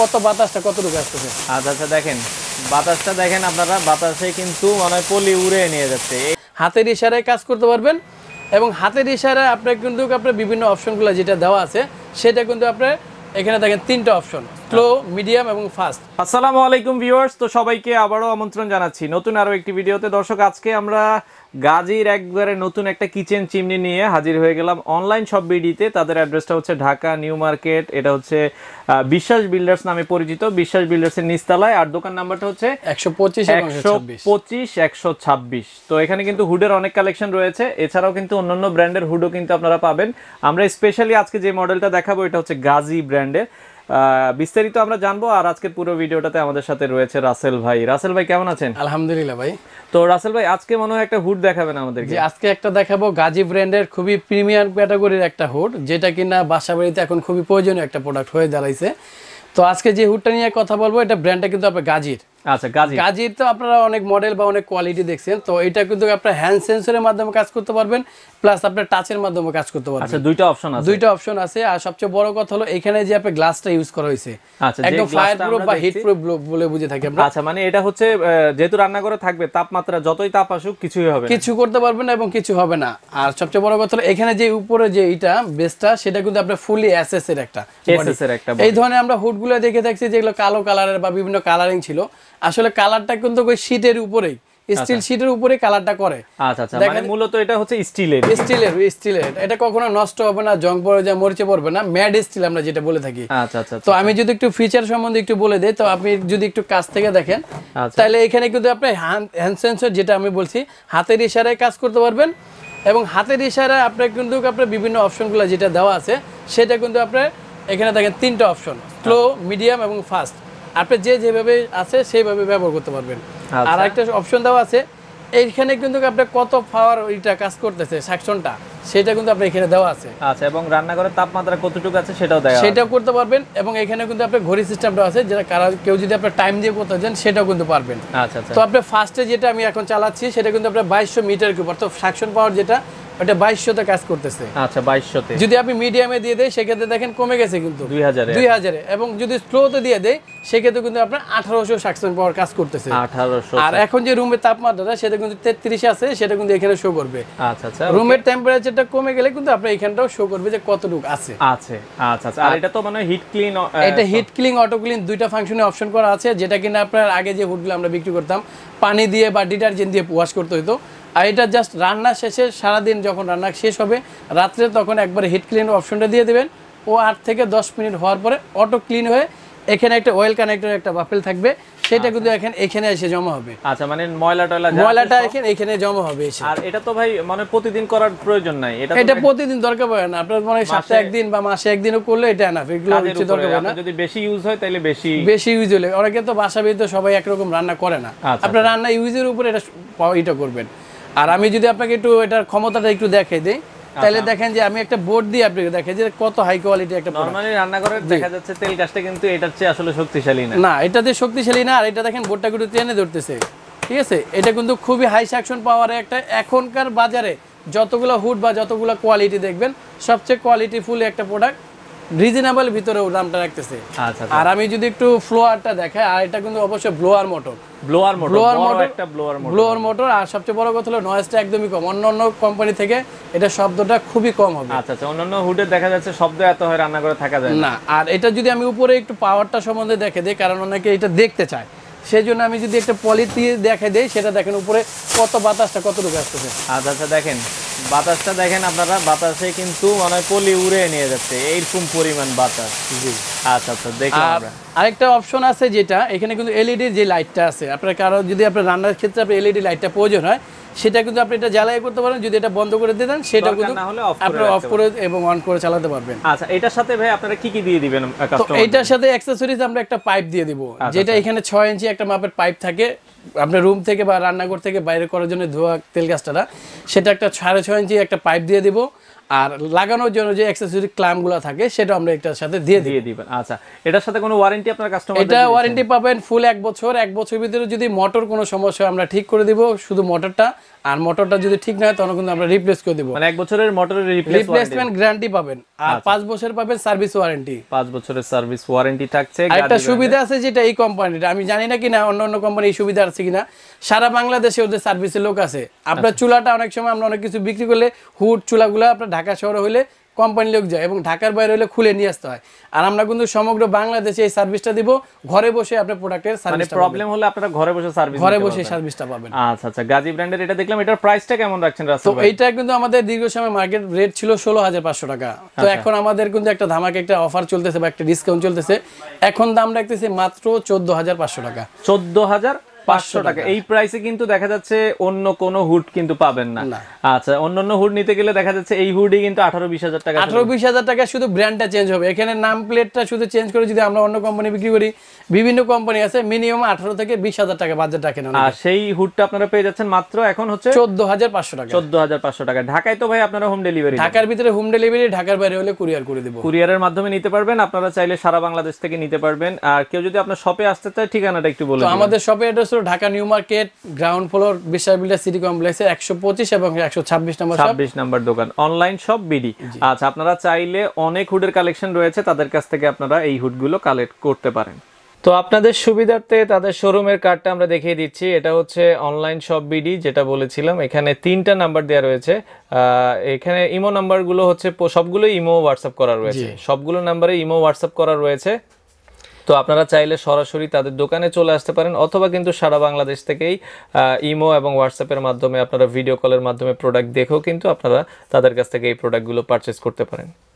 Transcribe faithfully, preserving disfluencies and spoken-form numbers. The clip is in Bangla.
কত বাতাসটা কতটুকু আসতেছে। আচ্ছা আচ্ছা দেখেন বাতাসটা দেখেন আপনারা, বাতাসে কিন্তু মানে পলি উড়ে নিয়ে যাচ্ছে। হাতের ইশারায় কাজ করতে পারবেন এবং হাতের ইশারায় আপনার কিন্তু আপনার বিভিন্ন অপশনগুলো যেটা দেওয়া আছে সেটা কিন্তু আপনার এখানে দেখেন তিনটা অপশন, স্লো, মিডিয়াম এবং ফাস্ট। আসসালামু আলাইকুম ভিউয়ার্স, তো সবাইকে আবারও আমন্ত্রণ জানাচ্ছি নতুন আরো একটি ভিডিওতে। দর্শক, আজকে আমরা গাজীর একবারে নতুন একটা কিচেন চিমনি নিয়ে হাজির হয়ে গেলাম অনলাইন শপ বিডিতে। তাদের অ্যাড্রেসটা হচ্ছে ঢাকা নিউ মার্কেট, এটা হচ্ছে বিশ্বাস বিল্ডার্স নামে পরিচিত, বিশ্বাস বিল্ডার্স এর নিচতলায়। আর দোকান নাম্বারটা হচ্ছে একশো পঁচিশ পঁচিশ একশো ছাব্বিশ। তো এখানে কিন্তু হুডের অনেক কালেকশন রয়েছে, এছাড়াও কিন্তু অন্যান্য ব্র্যান্ডের হুডও কিন্তু আপনারা পাবেন। আমরা স্পেশালি আজকে যে মডেলটা দেখাবো এটা হচ্ছে গাজী ব্র্যান্ডের। বিস্তারিত আমরা জানবো। আর আজকের পুরো ভিডিওটাতে আমাদের সাথে রয়েছে রাসেল ভাই। রাসেল ভাই কেমন আছেন? আলহামদুলিল্লাহ ভাই। তো রাসেল ভাই আজকে মনে হয় একটা হুড দেখাবেন আমাদেরকে। আজকে একটা দেখাবো গাজী ব্র্যান্ডের খুবই প্রিমিয়াম ক্যাটাগরির একটা হুড, যেটা কিনা বাসা বাড়িতে এখন খুবই প্রয়োজনীয় একটা প্রোডাক্ট হয়ে দাঁড়াইছে। তো আজকে যে হুডটা নিয়ে কথা বলবো এটা ব্র্যান্ডটা কিন্তু আপনার গাজীর। আচ্ছা, গাজী গাজীর তো আপনারা অনেক মডেল বা অনেক কোয়ালিটি দেখছেন। তো এটা কিন্তু আপনার হ্যান্ড সেন্সরের মাধ্যমে কাজ করতে পারবেন, প্লাস আপনার টাচের মাধ্যমে কাজ করতে পারবেন। আচ্ছা, দুইটা অপশন আছে। দুইটা অপশন আছে। আর সবচেয়ে বড় কথা হলো এখানে যে আপনার গ্লাসটা ইউজ করা হয়েছে আচ্ছা, একদম ফায়ার প্রুফ বা হিট প্রুফ বলে বুঝে থাকি আমরা। আচ্ছা, মানে এটা হচ্ছে যেহেতু রান্নাঘরে থাকবে, তাপমাত্রা যতই তাপ আসুক কিছুই হবে না, কিছু করতে পারবেন না এবং কিছু হবে না। আর সবচেয়ে বড় কথা হলো এখানে যে উপরে যে এটা বেসটা সেটা কিন্তু আপনার ফুলি এসএস এর একটা এসএস এর একটা। এই ধরনের আমরা হুডগুলো দেখে থাকছি যেগুলো কালো কালারের বা বিভিন্ন কালারিং ছিল, আসলে কালারটা কিন্তু ওই শীটের উপরেই, স্টিল শীটের উপরে কালারটা করে। আচ্ছা আচ্ছা, মানে মূলত এটা হচ্ছে স্টিলের স্টিলের স্টিলের এটা কখনো নষ্ট হবে না, জং পড়ে যায়, মরিচে পড়বে না, ম্যাড স্টিল আমরা যেটা বলে থাকি। আচ্ছা আচ্ছা, তো আমি যদি একটু ফিচার সম্বন্ধে একটু বলে দেই, তো আপনি যদি একটু কাছ থেকে দেখেন তাহলে এখানে কিন্তু আপনি হ্যান্ড সেন্সর যেটা আমি বলছি হাতের ইশারায় কাজ করতে পারবেন এবং হাতের ইশারায় আপনার কিন্তু আপনার বিভিন্ন অপশনগুলো যেটা দেওয়া আছে সেটা কিন্তু আপনার এখানে দেখেন তিনটা অপশন, স্লো, মিডিয়াম এবং ফাস্ট। আপনি যে যেভাবে আছে সেইভাবে ব্যবহার করতে পারবেন। আর একটা অপশন দেওয়া আছে এইখানে কিন্তু আপনার কত পাওয়ার ওইটা কাজ করতেছে সেকশনটা সেটা কিন্তু আপনার এখানে দেওয়া আছে। আচ্ছা, এবং রান্নাঘরের তাপমাত্রা কতটুকু আছে সেটাও দেওয়া আছে, সেটাও করতে পারবেন। এবং এখানে কিন্তু আপনার ঘড়ি সিস্টেমটা আছে, যেটা কারা কেউ যদি আপনার টাইম দিয়ে করতে চান সেটাও কিন্তু পারবেন। আচ্ছা আচ্ছা, তো আপনার ফার্স্টে যেটা আমি এখন চালাচ্ছি সেটা কিন্তু আপনার বাইশশো মিটার কিউব, অর্থাৎ সেকশন পাওয়ার যেটা ওটা বাইশশোতে কাজ করতেছে। আচ্ছা, বাইশশোতে। যদি আপনি মিডিয়ামে দিয়ে দেয় সেক্ষেত্রে দেখেন কমে গেছে কিন্তু দুই হাজারে দুই হাজারে এবং যদি স্লোতে দিয়ে দেয় সেক্ষেত্রে কিন্তু আপনার আঠারোশো সেকশন পাওয়ার কাজ করতেছে। আঠারোশো। আর এখন যে রুমের তাপমাত্রাটা সেটা কিন্তু তেত্রিশে আছে, সেটা কিন্তু এখানে শো করবে। আচ্ছা আচ্ছা, রুমের টেম্পারেচারটা কমে গেলে কিন্তু আপনার এখানটাও শো করবে যে কতটুকু আছে আছে আচ্ছা আচ্ছা। আর এটা তো মানে হিট ক্লিন, এটা হিট ক্লিন, অটো ক্লিন দুইটা ফাংশনে অপশন করা আছে, যেটা কিনা আপনার আগে যে হুডগুলো আমরা বিক্রি করতাম পানি দিয়ে বা ডিটারজেন্ট দিয়ে ওয়াশ করতে হতো। আর এটা জাস্ট রান্না শেষে সারাদিন যখন রান্না শেষ হবে রাত্রে তখন একবার হিট ক্লিন অপশনটা দিয়ে দেবেন, ও আট থেকে দশ মিনিট হওয়ার পরে অটো ক্লিন হয়ে এখানে একটা অয়েল কানেক্টর একটা বাফেল থাকবে, সেটা কিন্তু এখানে এখানে এসে জমা হবে। আচ্ছা, মানে ময়লা টয়লা ময়লাটা এখানে এখানে জমা হবে এসে। আর এটা তো ভাই মানে প্রতিদিন করার প্রয়োজন নাই, এটা এটা প্রতিদিন দরকার পড়ে না, আপনার মানে সপ্তাহে একদিন বা মাসে একদিনও করলে এটা এনাফ, এগুলো কিছু দরকার পড়ে না। যদি বেশি ইউজ হয় তাহলে বেশি বেশি ইউজ হলে অনেকে তো বাসা বাড়িতে সবাই একরকম রান্না করে না, আপনার রান্না ইউজের উপরে এটা এটা করবেন। আর আমি যদি আপনাকে একটু এটার ক্ষমতাটা একটু দেখাই দিই তাহলে দেখেন যে আমি একটা বোর্ড দিয়ে আপনাকে দেখাই যে কত হাই কোয়ালিটি একটা। নরমালি রান্নাঘরে দেখা যাচ্ছে তেল গাছটা কিন্তু এটার চেয়ে আসলে শক্তিশালী না, না এটাতে শক্তিশালী না। আর এটা দেখেন বোর্ডটা একটু টেনে ধরতেছে, ঠিক আছে। এটা কিন্তু খুবই হাই সেকশন পাওয়ারে একটা, এখনকার বাজারে যতগুলো হুড বা যতগুলো কোয়ালিটি দেখবেন সবচেয়ে কোয়ালিটি ফুল একটা প্রোডাক্ট, রিজনেবল ভিতরে দামটা রাখতেছে। আচ্ছা, আর আমি যদি একটু ফ্লোয়ারটা দেখাই, আর এটা কিন্তু অবশ্যই blower motor, blower motor blower motor একটা ব্লোয়ার মোটর ব্লোয়ার মোটর আর সবচেয়ে বড় কথা হলো নয়েজটা একদমই কম, অন্য অন্য কোম্পানি থেকে এটা শব্দটা খুবই কম হবে। আচ্ছা আচ্ছা, অন্যান্য হুডে দেখা যাচ্ছে শব্দ এত হয় রান্নাঘরে থাকা যায় না। আর এটা যদি আমি উপরে একটু পাওয়ারটা সম্বন্ধে দেখে দিই, কারণ অনেকে এটা দেখতে চায়, সেই জন্য আমি যদি একটা পলিথি দেখে দিই, সেটা দেখেন উপরে কত বাতাসটা কতটুকু আসতেছে। আচ্ছা আচ্ছা, দেখেন বাতাসটা দেখেন আপনারা, বাতাসে কিন্তু মানে পলি উড়ে নিয়ে যাচ্ছে এইরকম পরিমাণ বাতাস। জি আচ্ছা আচ্ছা, দেখলাম আমরা। আরেকটা অপশন আছে যেটা এখানে কিন্তু এলইডি যে লাইটটা আছে, আপনার কারো যদি আপনার রান্নার ক্ষেত্রে আপনার এলইডি লাইটটা প্রয়োজন হয় সেটা কিন্তু আপনি এটা জ্বালাই করতে পারেন, যদি এটা বন্ধ করে দিয়ে দেন সেটা কিন্তু আপনি অফ করে এবং অন করে চালাতে পারবেন। আচ্ছা, এটার সাথে ভাই আপনারা কি কি দিয়ে দিবেন কাস্টমার? এটার সাথে অ্যাকসেসরিজ আমরা একটা পাইপ দিয়ে দিব, যেটা এখানে ছয় ইঞ্চি একটা মাপের পাইপ থাকে, আপনার রুম থেকে বা রান্নাঘর থেকে বাইরে করার জন্য ধোয়া তেল গাছটা, সেটা একটা সাড়ে ছয় ইঞ্চি একটা পাইপ দিয়ে দিব। আর লাগানোর জন্য যে অ্যাকসেসরি ক্ল্যাম্পগুলো থাকে সেটা আমরা এটার সাথে দিয়ে দিয়ে দিবেন। আচ্ছা, এটার সাথে কোনো ওয়ারেন্টি আপনার কাস্টমার? এটা ওয়ারেন্টি পাবেন ফুল এক বছর। এক বছরের ভিতরে যদি মোটর কোনো সমস্যা আমরা ঠিক করে দিব, শুধু মোটরটা, আর মোটরটা যদি ঠিক না হয় তখন কিন্তু আমরা রিপ্লেস করে দিব। মানে এক বছরের মোটরের রিপ্লেসমেন্ট গ্যারান্টি পাবেন, আর পাঁচ বছর পাবেন সার্ভিস ওয়ারেন্টি। পাঁচ বছরের সার্ভিস ওয়ারেন্টি থাকছে। একটা সুবিধা আছে যেটা এই কোম্পানিটা, আমি জানি না কিনা অন্য অন্য কোম্পানি এই সুবিধা আছে কিনা, সারা বাংলাদেশে ওদের সার্ভিসের লোক আছে। আপনার চুলাটা অনেক সময় আমরা অনেক কিছু বিক্রি করলে হুড চুলাগুলো আপনার ঢাকা শহরে হলে কোম্পানি লোক যায় এবং ঢাকার বাইরে হলে খুলে নিয়ে আসতে হয়, আর আমরা কিন্তু সমগ্র বাংলাদেশে এই সার্ভিসটা দিব। ঘরে বসে আপনার প্রোডাক্টের সার্ভিস, মানে প্রবলেম হলে আপনারা ঘরে বসে সার্ভিস, ঘরে বসে সার্ভিসটা পাবেন। আচ্ছা আচ্ছা, গাজী ব্র্যান্ডের এটা দেখলাম, এটার প্রাইসটা কেমন রাখছেন রাসেল তো ভাই? এইটা কিন্তু আমাদের দীর্ঘ সময় মার্কেট রেট ছিল ষোলো হাজার পাঁচশো টাকা। তো এখন আমাদের কিন্তু একটা ধামাকা একটা অফার চলতেছে বা একটা ডিসকাউন্ট চলতেছে, এখন দাম রাখতেছে মাত্র চোদ্দ হাজার পাঁচশো টাকা। চোদ্দ হাজার পাঁচশো টাকা। এই প্রাইসে কিন্তু দেখা যাচ্ছে অন্য কোনো হুড কিন্তু পাবেন না। আচ্ছা, অন্যান্য হুড নিতে গেলে দেখা যাচ্ছে এই হুডই কিন্তু আঠারো বিশ হাজার টাকা, আঠারো বিশ হাজার টাকা শুধু ব্র্যান্ডটা চেঞ্জ হবে। এখানে নাম প্লেটটা শুধু চেঞ্জ করে যদি আমরা অন্য কোম্পানি বিক্রি করি, বিভিন্ন কোম্পানি আছে মিনিমাম আঠারো থেকে বিশ হাজার টাকা বাজেট রাখেন, আর সেই হুডটা আপনারা পেয়ে যাচ্ছেন মাত্র এখন হচ্ছে চোদ্দ হাজার পাঁচশো টাকা। চোদ্দ হাজার পাঁচশো টাকা। ঢাকায় তো ভাই আপনারা হোম ডেলিভারি? ঢাকার ভিতরে হোম ডেলিভারি, ঢাকার বাইরে হলে কুরিয়ার করে দেব। কুরিয়ারের মাধ্যমে নিতে পারবেন, আপনারা চাইলে সারা বাংলাদেশ থেকে নিতে পারবেন। আর কেউ যদি আপনার শপে আসতে চায় ঠিকানাটা একটু বলে দিন। আমাদের শপের অ্যাড্রেস হলো Dhaka new market, ground floor, Biswas builder city কমপ্লেক্সের একশো পঁচিশ এবং একশো ছাব্বিশ নম্বর ছাব্বিশ নম্বর দোকান, অনলাইন শপ বিডি। আচ্ছা, আপনারা চাইলে অনেক হুডের কালেকশন রয়েছে, তাদের কাছ থেকে আপনারা এই হুডগুলো কালেক্ট করতে পারেন। তো আপনাদের সুবিধার্থে তাদের শোরুমের কার্ডটা আমরা দেখিয়ে দিচ্ছি। এটা হচ্ছে অনলাইন শপ বিডি, যেটা বলেছিলাম। এখানে তিনটা নাম্বার দেওয়া রয়েছে। এখানে ইমো নাম্বারগুলো হচ্ছে সবগুলো ইমো হোয়াটসঅ্যাপ করা রয়েছে, সবগুলো নাম্বারে ইমো হোয়াটসঅ্যাপ করা রয়েছে। তো আপনারা চাইলে সরাসরি তাদের দোকানে চলে আসতে পারেন, অথবা কিন্তু সারা বাংলাদেশ থেকেই ইমো এবং হোয়াটসঅ্যাপের মাধ্যমে আপনারা ভিডিও কলের মাধ্যমে প্রোডাক্ট দেখেও কিন্তু আপনারা তাদের কাছ থেকে এই প্রোডাক্টগুলো পারচেস করতে পারেন।